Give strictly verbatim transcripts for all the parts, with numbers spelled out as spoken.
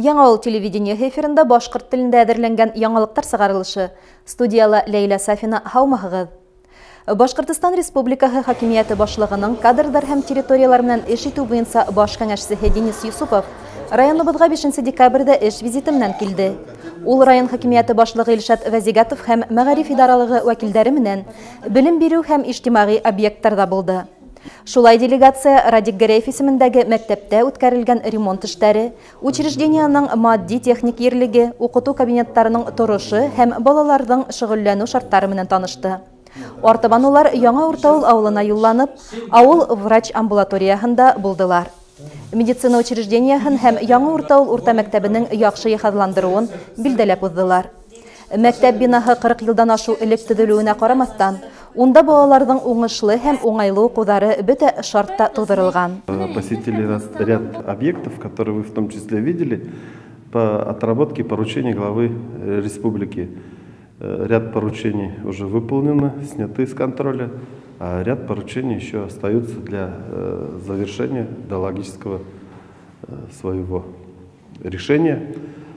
Яңа телевидение эфирында башкорт телендә әзерләнгән яңалыктар сыгарылышы. Студияла Лейла Сафина, һаумыгыз. Башкортстан Республикаһы хакимияте башлыгының кадрдар һәм территориялар менән эш итү буенча баш кәңәшчесе Денис Юсупов районыбызга бишенче декабрьдә эш визиты менән килде. Ул район хакимияте башлыгы Илшат Вазигатов һәм мәгариф идаралыгы вәкилләре менән белем бирү һәм иҗтимагый объектларда булды. Шулай делегация Радик Гәрәев исемендәге мәктәптә үткәрелгән ремонт эшләре, учреждениеның матди-техник ерлеге, укыту кабинетларының торышы һәм балаларның шөгыльләнү шартлары менән танышты. Артабан улар Яңа Уртаул авылына юлланып, авыл врач амбулаторияһында булдылар. Медицина учреждениеһен һәм Яңа Уртаул урта мәктәбенең яхшы яһазландыруын билдәләп уздылар. Мәктәп бинаһы кырык елдан ашу элек төзелүенә карамастан, унда балаларның уңышлы һәм уңайлы укулары бөтә шартта тудырылган. Посетили ряд объектов, которые вы в том числе видели, по отработке поручений главы республики. Ряд поручений уже выполнено, сняты с контроля, а ряд поручений еще остаются для завершения до логического своего решения.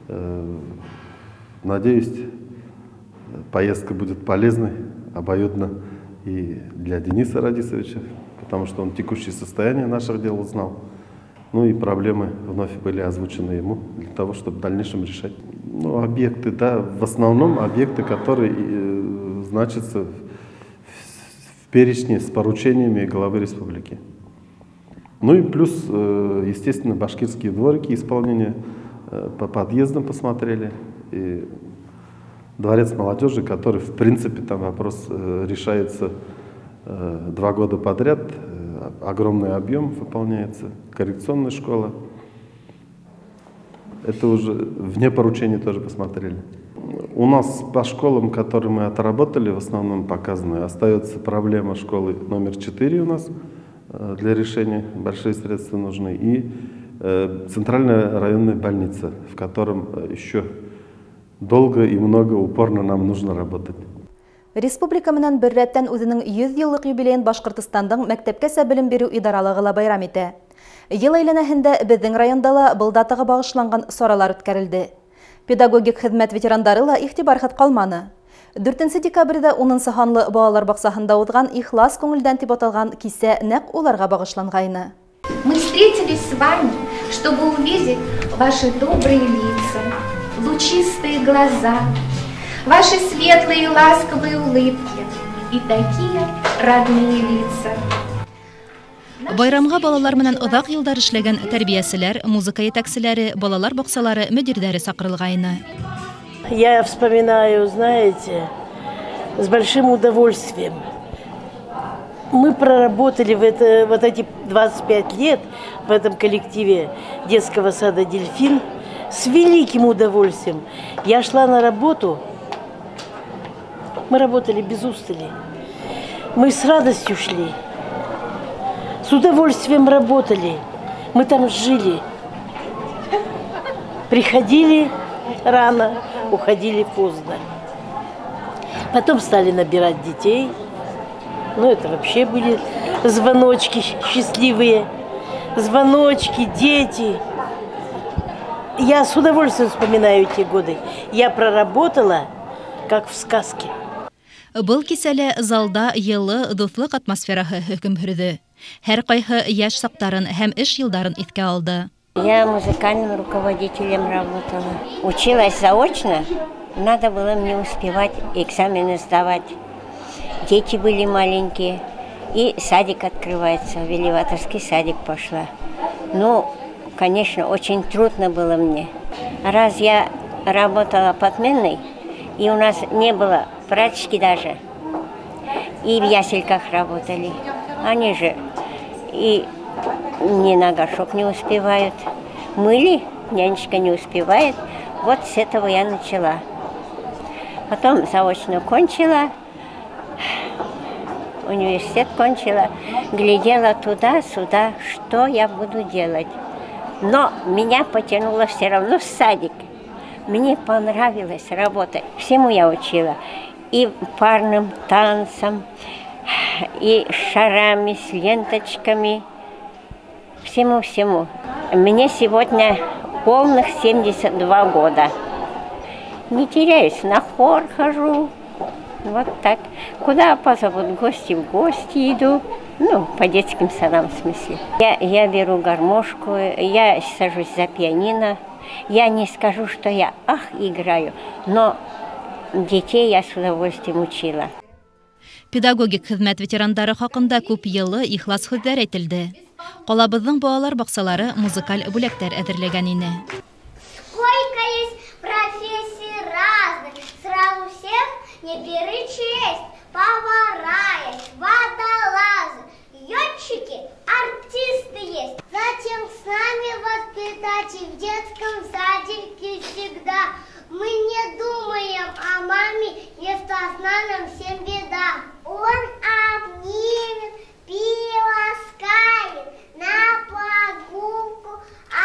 Надеюсь, поездка будет полезной, обоюдно и для Дениса Радисовича, потому что он текущее состояние наших дел узнал. Ну и проблемы вновь были озвучены ему для того, чтобы в дальнейшем решать. Ну, объекты, да, в основном объекты, которые э, значатся в перечне с поручениями главы республики. Ну и плюс, э, естественно, башкирские дворики исполнения э, по подъездам посмотрели. И дворец молодежи, который, в принципе, там вопрос э, решается э, два года подряд. Э, огромный объем выполняется. Коррекционная школа. Это уже вне поручений тоже посмотрели. У нас по школам, которые мы отработали, в основном показаны, остается проблема школы номер четыре у нас. Для решения большие средства нужны. И э, центральная районная больница, в котором еще долго и много упорно нам нужно работать. Республика менән бер рәттән үзенең йөз еллык юбилеен Башкортстандың мәктәпкәсә белем бирү идаралыгы ла байрам итә. Ел әйләнәһендә безнең районда ла был датага багышланган саралар үткәрелде. Педагогик хезмәт ветераннары ла игътибарһыз калманы. дүртенче декабрьдә унынчы ханлы балалар баксаһында узган ихлас күңелдән дип аталган кисә нәкъ уларга багышлангайны. Мы встретились с вами, чтобы увидеть ваши добрые лица, лучистые глаза, ваши светлые и ласковые улыбки и такие родные лица. Байрамга балалар менән озак елдар эшләгән тәрбияселәр, музыка етәкчеләре, балалар баксалары мөдирләре сакырылгайны. Я вспоминаю, знаете, с большим удовольствием. Мы проработали в это, вот эти двадцать пять лет в этом коллективе детского сада «Дельфин» с великим удовольствием. Я шла на работу, мы работали без устали, мы с радостью шли, с удовольствием работали, мы там жили, приходили рано, уходили поздно. Потом стали набирать детей. Ну, это вообще были звоночки счастливые. Звоночки, дети. Я с удовольствием вспоминаю те годы. Я проработала, как в сказке. Был кисәле залда йылы дуслык атмосфераһы хөкем һөрде. Һәр кайһы яшь сактарын һәм эш елдарын искә алды. Я музыкальным руководителем работала. Училась заочно, надо было мне успевать экзамены сдавать. Дети были маленькие, и садик открывается, в Веливатовский садик пошла. Ну, конечно, очень трудно было мне. Раз я работала подменной, и у нас не было прачки даже, и в ясельках работали. Они же и ни на горшок не успевают. Мыли, нянечка не успевает. Вот с этого я начала. Потом заочно кончила, университет кончила, глядела туда-сюда, что я буду делать. Но меня потянуло все равно в садик. Мне понравилось работать. Всему я учила. И парным танцам, и шарами, с ленточками. Всему-всему. Мне сегодня полных семьдесят два года. Не теряюсь, на хор хожу. Вот так. Куда позовут гости, в гости иду. Ну, по детским садам в смысле. Я, я беру гармошку, я сажусь за пианино. Я не скажу, что я ах играю, но детей я с удовольствием учила. Педагогик хезмәт ветерандары хакында күп йылы ихлас һүзләр әйтелде. Калабызның балалар баксалары музыкаль бүләктәр әзерләгән ине. Сколько есть профессий разных, сразу всех не перечесть. Повара есть, водолазы, летчики, артисты есть. Затем с нами воспитатель в детском садике всегда. Мы не думаем о маме, если с нами всем беда. Он обнимет, приласкает, на прогулку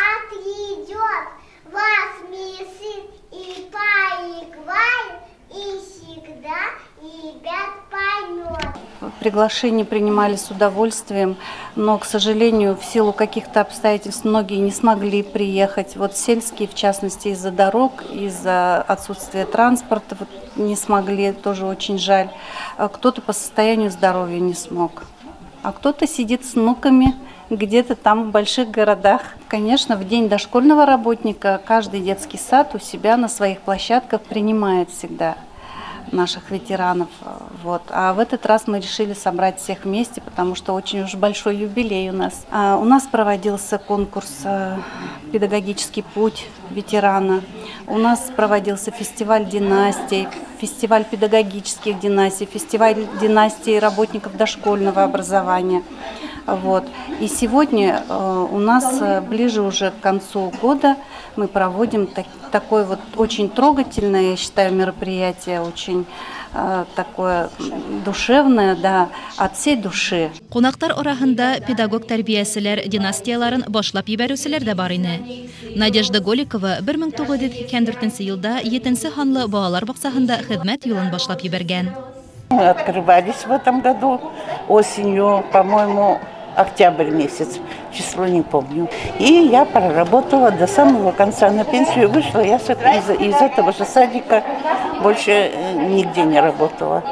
отведет, вас месит и поиграет, и всегда ребят поймет. Приглашения принимали с удовольствием, но, к сожалению, в силу каких-то обстоятельств многие не смогли приехать. Вот сельские, в частности, из-за дорог, из-за отсутствия транспорта вот, не смогли, тоже очень жаль. Кто-то по состоянию здоровья не смог, а кто-то сидит с внуками где-то там в больших городах. Конечно, в день дошкольного работника каждый детский сад у себя на своих площадках принимает всегда наших ветеранов. Вот. А в этот раз мы решили собрать всех вместе, потому что очень уж большой юбилей у нас. А у нас проводился конкурс «Педагогический путь ветерана». У нас проводился фестиваль династий, фестиваль педагогических династий, фестиваль династий работников дошкольного образования. Вот. И сегодня э, у нас э, ближе уже к концу года мы проводим так, такое вот очень трогательное, я считаю, мероприятие, очень э, такое душевное, да, от всей души. Кунактар арасында педагог тәрбияселәр династияларын башлап ебәрүселәр дә бар ине. Надежда Голикова бер мең тугыз йөз һиксән дүртенче елда җиденче ханлы балалар баксасында хезмәт юлын башлап ебәргән. Мы открывались в этом году осенью, по-моему, октябрь месяц, число не помню. И я проработала до самого конца. На пенсию вышла, я из, из этого же садика больше нигде не работала.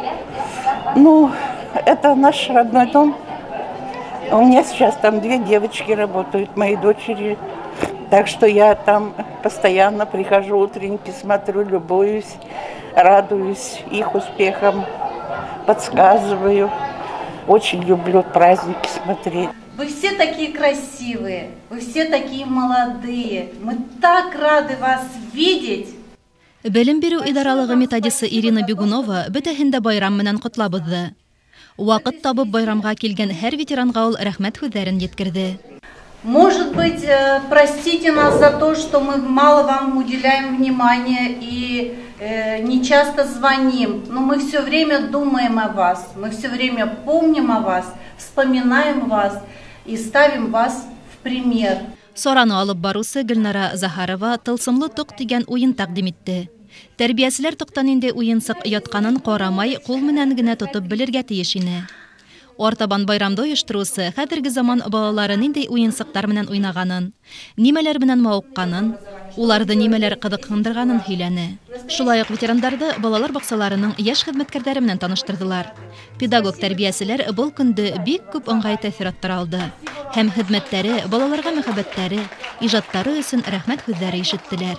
Ну, это наш родной дом. У меня сейчас там две девочки работают, мои дочери. Так что я там постоянно прихожу, утренники смотрю, любуюсь, радуюсь их успехам, подсказываю. Очень люблю праздники смотреть. Вы все такие красивые, вы все такие молодые. Мы так рады вас видеть. Белем бирү идаралыгы методисы Ирина Бегунова бөтәһен дә байрам менән котлабызды. Вакыт табып байрамга килгән һәр ветеранга ул рәхмәт һүзләрен җиткерде. Может быть, простите нас за то, что мы мало вам уделяем внимания и э, не часто звоним, но мы все время думаем о вас, мы все время помним о вас, вспоминаем вас и ставим вас в пример. Сорану алып барусы Гөлнара Захарова тылсымлы тоқ дигән уен тәкъдим итте. Тәрбияселәр тоқтан инде уенсык ятканын карамай, кул менән генә тотып белергә тиеш ине. Артабан байрамда оештырусы хәзерге заман балалары нинди уенсыктар менән уйнаганын, нимәләр белән мавыкканын, уларда нимәләр кызыксындырганын һөйләне. Шулай ук ветерандарды балалар баксаларының яшь хезмәткәрләре белән таныштырдылар. Педагог тәрбияселәр бу көндә бик күп ыңгай тәэсираттар алды. Һәм хезмәттәре, балаларга мәхәббәтләре, иҗаттары өчен рәхмәт һүзләре ишеттеләр.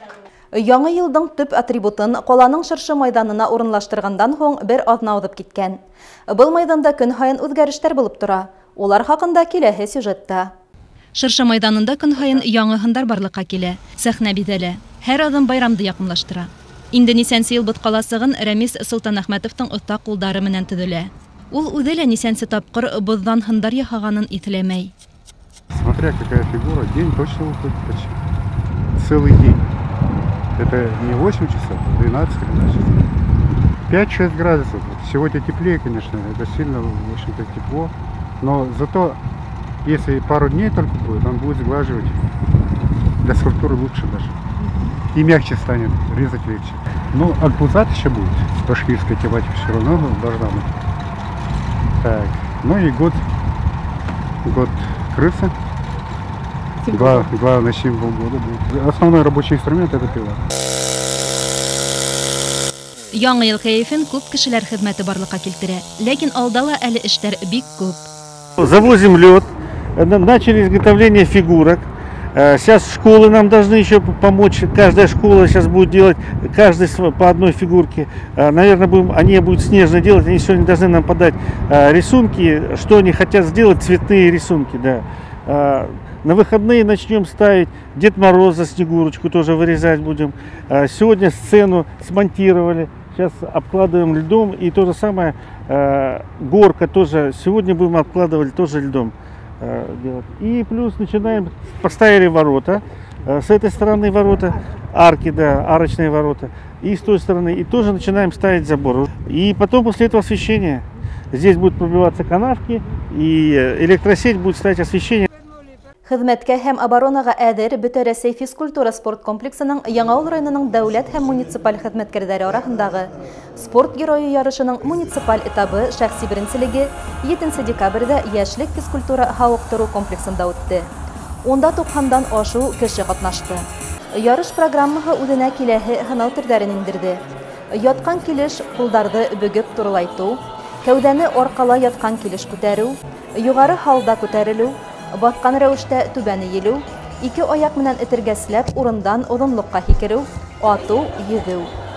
Яңа елдың төп атрибутын каланың шыршы майданына урынлаштыргандан соң бер атна узып киткән. Был майданда көн һайын үзгәрештәр булып тора. Улар хакында киләһе сюжетта. Шыршы майданында көн һайын яңа һындар барлыкка килә, сәхнә бизәлә. Һәр адым байрамды якынлаштыра. Инде нисәнче ел боткаласыгын Рәмис Солтанәхмәтовтың оста кулдары менән төзелә. Ул үзе лә нисәнче тапкыр боздан һындар яһаганын ителәмәй. Смотря какая фигура, день точно уходит почти. Целый день. Это не восемь часов, двенадцать-тринадцать часов. пять-шесть градусов. Сегодня теплее, конечно, это сильно, в общем-то, тепло. Но зато, если пару дней только будет, он будет сглаживать. Для скульптуры лучше даже. И мягче станет, резать легче. Ну, арбузат еще будет. Башкирская тематика все равно должна быть. Так, ну и год, год крысы. Гла главный символ года будет. Основной рабочий инструмент – это пила. Яңа ел кәефен күп кешеләр хезмәте барлыкка килтерә, ләкин алдала әле эшләр бик күп. Завозим лед, начали изготовление фигурок. Сейчас школы нам должны еще помочь. Каждая школа сейчас будет делать каждый по одной фигурке. Наверное, будем, они будут снежно делать. Они сегодня должны нам подать рисунки, что они хотят сделать, цветные рисунки. Да. На выходные начнем ставить Дед Мороза, Снегурочку тоже вырезать будем. Сегодня сцену смонтировали. Сейчас обкладываем льдом. И то же самое, горка тоже. Сегодня будем обкладывать тоже льдом. Делать. И плюс начинаем, поставили ворота, с этой стороны ворота, арки, да, арочные ворота, и с той стороны, и тоже начинаем ставить забор. И потом после этого освещение. Здесь будут пробиваться канавки, и электросеть будет ставить освещение. Хезмәткә һәм оборонаға әҙер Бөтә Рәсәй физкультура спорт комплексының Яңауыл районының дәүләт һәм муниципаль хезмәткәрләре араһындағы спорт геройы ярышының муниципаль этабы шәхси беренселеге етенче декабрьдә яшьлек физкультура һауыктыру комплексында үтте. Онда туксандан ашу кеше катнашты. Ярыш программаһы үҙенә киләһе һынау төрҙәрен индерҙе. Яткан килеш ҡулдарҙы бөгөп турлайтыу, кәүҙәне арҡала яткан килеш күтәреү, юғары һалда күтәрелеү, баткан рәүештә түбәне елеү, ике аяк менән этергәсләп урындан оҙонлоҡҡа һикереү, атыу, йөҙөү.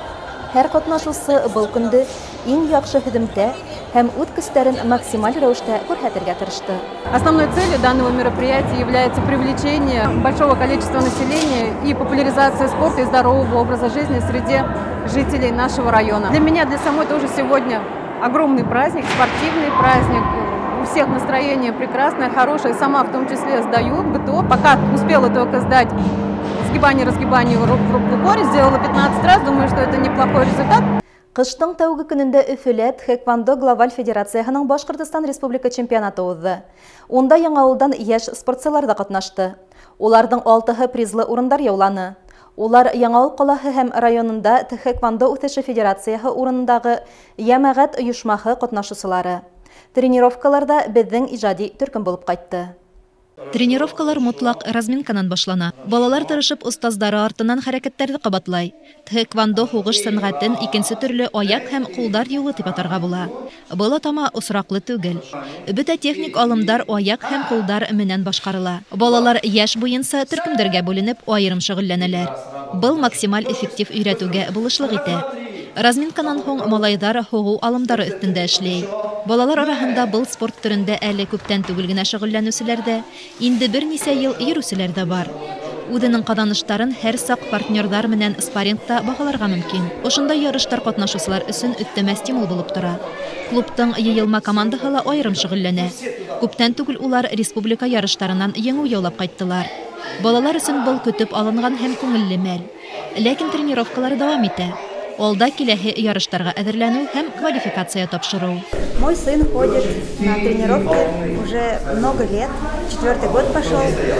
Һәр ҡатнашыусы был көндө иң яҡшы һөҙөмтә һәм үҙ көстәрен максималь рәүештә күрһәтергә тырышты. Основной целью данного мероприятия является привлечение большого количества населения и популяризация спорта и здорового образа жизни среди жителей нашего района. Для меня, для самой тоже сегодня огромный праздник, спортивный праздник. У всех настроение прекрасное, хорошее. Сама в том числе сдаю ГТО. Пока успела только сдать сгибание-разгибание в упоре. Сделала пятнадцать раз. Думаю, что это неплохой результат. Кыштың тәүге көнендә Өфөлә Тхэквондо глобаль федерацияһының Башҡортостан Республика чемпионаты уҙҙы. Унда Яңауылдан йәш спортсылар да ҡатнашты. Уларҙың алтыһы призлы урындар яуланы. Улар Яңауыл ҡалаһы һәм районында Тхэквондо үҫеше федерацияһы урынындағы йәмәғәт ойошмаһы ҡатнашыусылары. Тренировкаларда беҙҙең ижади төркөм булып ҡайтты. Тренировкалар мотлаҡ разминканан башлана. Балалар тырышып остаздары артынан хәрәкәттәрҙе ҡабатлай. Тхэквондо һуғыш сәнғәтен икенсе төрлө аяҡ һәм ҡулдар юлы тип атарға була. Был атама осраҡлы түгел. Бөтә техник алымдар аяҡ һәм ҡулдар менән башҡарыла. Балалар йәш буйынса төркөмдәргә бүленеп айырым шөғөлләнәләр. Был максималь эффектив өйрәтеүгә булышлыҡ итә. Разминканан һуң малайҙар һуғыу алымдары өҫтөндә эшләй. Балалар араһында был спорт төрөндә әле күптән түгел генә шөғөлләнеүселәр дә, инде бер нисә йыл йөрөүселәр дә бар. Үҙенең ҡаҙаныштарын һәр саҡ партнерҙар менән спаррингта бағаларға мөмкин. Ошондай ярыштар ҡатнашыусылар өсөн өҫтәмә стимул булып тора. Клубтың йыйылма командаһы ла айырым шөғөлләнә. Күптән түгел улар республика ярыштарынан еңеү яулап ҡайттылар. Балалар өсөн был көтөп алынған һәм күңелле мәл. Ләкин тренировкалар дауам итә. Алда киләһе ярыштарға әҙерләнеү һәм квалификация тапшырыу. Мой сын ходит на тренировки уже много лет, четвертый год пошел.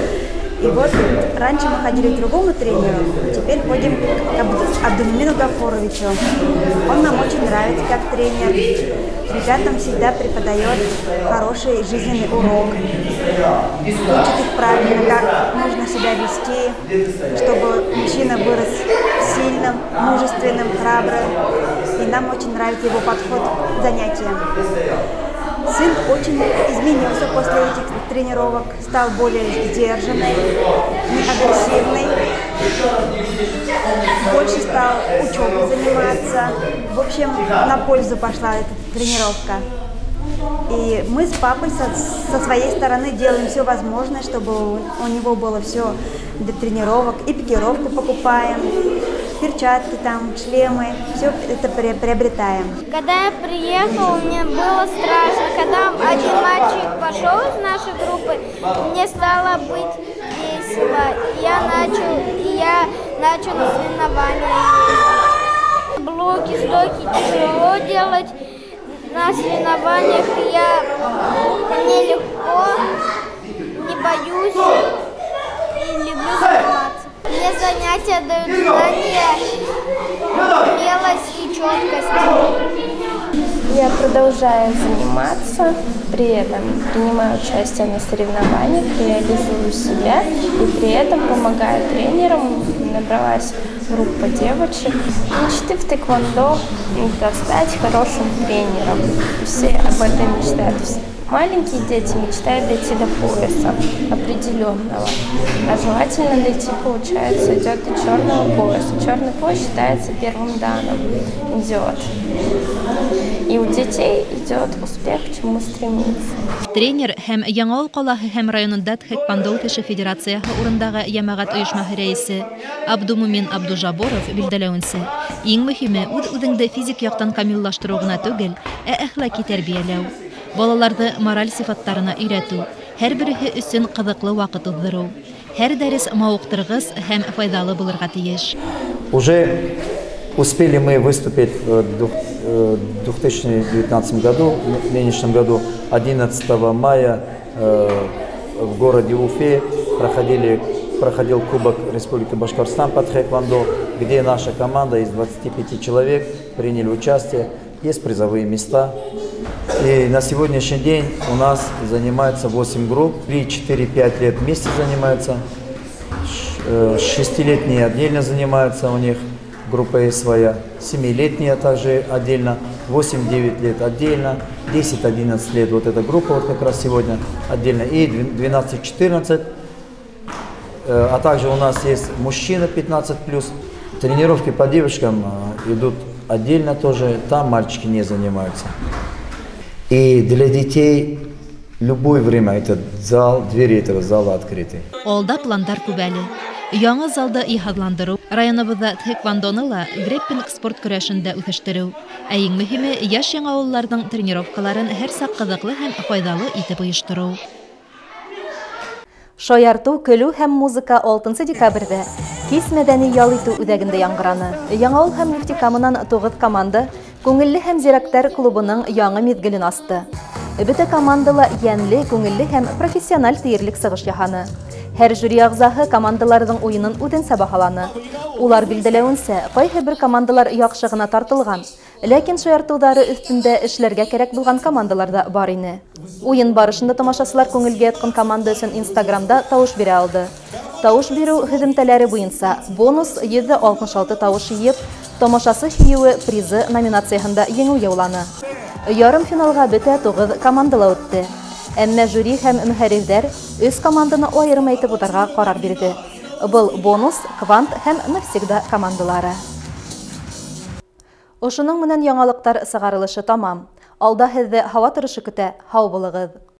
И вот раньше мы ходили к другому тренеру, теперь ходим к Абдулмину Гафуровичу. Он нам очень нравится как тренер. Ребятам всегда преподает хороший жизненный урок. Учит их правильно, как нужно себя вести, чтобы мужчина вырос сильным, мужественным, храбрым. И нам очень нравится его подход к занятиям. Сын очень изменился после этих тренировок, стал более сдержанный, не агрессивный, больше стал учебой заниматься. В общем, на пользу пошла эта тренировка. И мы с папой со, со своей стороны делаем все возможное, чтобы у него было все для тренировок. И пикировку покупаем, перчатки, там, шлемы, все это приобретаем. Когда я приехала, мне было страшно. Когда один мальчик пошел из нашей группы, мне стало быть весело. Я начал, я начал на соревнования ездить. Блоки, стойки тяжело делать. На соревнованиях я мне легко, не боюсь и люблю заниматься. Мне занятия дают знания, смелость и четкость. Я продолжаю заниматься, при этом принимаю участие на соревнованиях, реализую себя и при этом помогаю тренерам. Набралась группа девочек. Мечты в тэквондо – это стать хорошим тренером. Все об этом мечтают. Маленькие дети мечтают дойти до пояса определенного. А желательно дойти, получается, идет до черного пояса. Черный пояс считается первым данным. Идет. И у детей идет успех, к чему стремиться. Тренер һәм Яңавыл ҡалаһы һәм районында Тхэквондо кеше федерацияһы урындағы йәмәғәт ойошмаһы рәисе Абдумумин Абдужаборов билдәләүенсә, иң мөһиме үҙ-үҙеңде физик яҡтан камиллаштырыу ғына түгел, ә әхлаҡи тәрбиәләү. Балаларҙы мораль сифаттарына өйрәтү, һәр береһе өсөн ҡыҙыҡлы ваҡыт уҙҙырыу. Һәр дәрес мауыҡтырғыс һәм файҙалы булырға тейеш. Уже успели мы выступить в две тысячи девятнадцатом году, в нынешнем году, одиннадцатого мая в городе Уфе проходили, проходил Кубок Республики Башкортостан по тхэквондо, где наша команда из двадцати пяти человек приняли участие, есть призовые места. И на сегодняшний день у нас занимается восемь групп, три, четыре, пять лет вместе занимаются, шестилетние отдельно занимаются, у них группа есть своя, семилетние также отдельно, восемь-девять лет отдельно, десять-одиннадцать лет вот эта группа вот как раз сегодня отдельно, и двенадцать-четырнадцать, а также у нас есть мужчины пятнадцать плюс. Тренировки по девочкам идут отдельно тоже, там мальчики не занимаются. И для детей любое время этот зал, двери этого зала открыты. Алда пландар күбәле. Яңа залда иһадландыру, районыбыҙҙа тхэквондоны ла грэппинг спорт көрәшендә үҫештереү. Ә иң мөһиме яш яңауылларҙың тренировкаларын һәр саҡ ҡыҙыҡлы һәм файҙалы итеп ойоштороу. Шаярту, көлү һәм музыка алтынсы декабрҙә кис мәҙәни ял итеү үҙәгендә яңғыраны. Яңауыл һәм нефтекамынан туғыҙ команда күңелле һәм зирәктәр клубының яңы миҙгелен асты. Бөтә командала йәнле, күңелле һәм профессиональ тиерлек сығыш яһаны. Һәр жюри ағзаһы командаларҙың уйынын үҙенсә баһаланы. Улар билдәләүенсә, ҡайһы бер командалар яҡшы ғына тартылған, ләкин шаяртыуҙары өҫтөндә эшләргә кәрәк булған командалар да бар ине. Уйын барышында тамашасылар күңелгә ятҡан команда өсөн Инстаграмда тауыш бирә алды. Тауыш биреү һөҙөмтәләре буйынса бонус йөҙ дә алтмыш алты тауыш йыйып, тамашасы һөйөүе призы номинацияһында еңеү яуланы. Ярым финалға бөтә туғыҙ командала үтте. Әммә жюри һәм мөхәррирҙәр өс команданы айырым әйтеп утарға ҡарар бирҙе. Был бонус, квант һәм навсегда командалары. Ошоноң менән яңалыҡтар сығарылышы тамам. Алда һеҙҙе һауа торышы көтә. Һау булығыҙ.